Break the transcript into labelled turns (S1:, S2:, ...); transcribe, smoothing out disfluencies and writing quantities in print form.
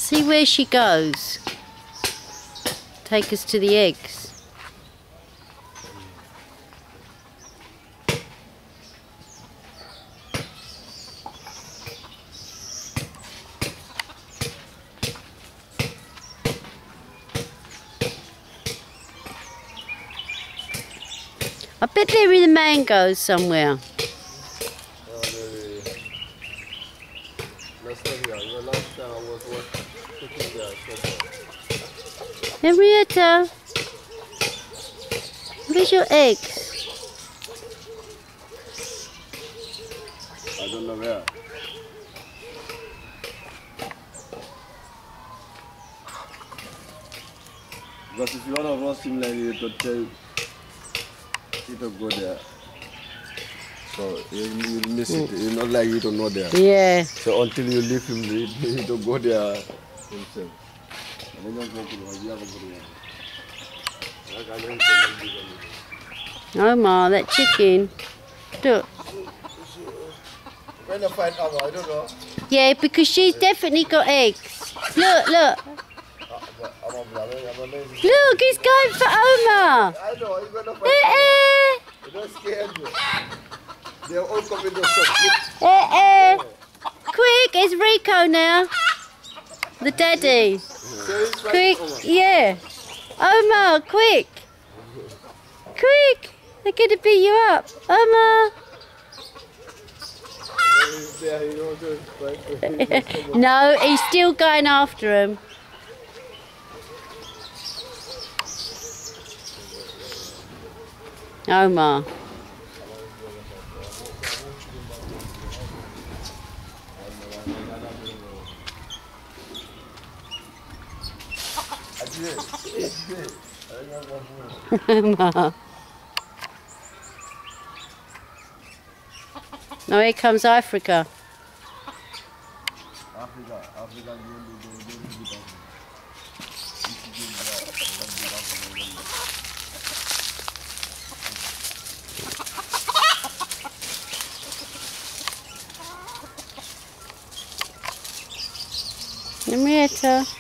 S1: See where she goes. Take us to the eggs. I bet they're in the mangoes somewhere. Henrietta, where's your eggs?
S2: I don't know where. Because if you want to roast him like you to tell it will go there. So you miss it. You're not like you to know there.
S1: Yeah.
S2: So until you leave him, he to go there himself.
S1: Omar, that chicken. Look.
S2: When I find out, I don't know.
S1: Yeah, because she's definitely got eggs. Look, look. Look, he's going for Omar.
S2: I know, you're going to find out. Don't scare me. They're all coming to stop.
S1: Quick, it's Rico now. The daddy. Quick, yeah. Omar, quick. Quick. They're going to beat you up. Omar. No, he's still going after him. Omar. Omar. Now here comes Africa. Henrietta.